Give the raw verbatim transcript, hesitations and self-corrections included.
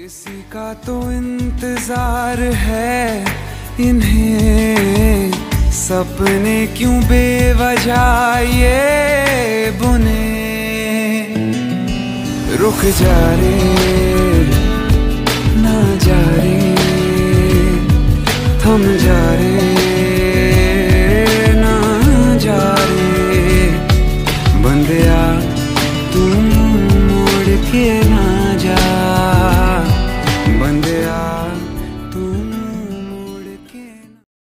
किसी का तो इंतजार है इन्हें, सपने क्यों बेवजह ये बुने। रुक जा रे ना जा रे, थम जा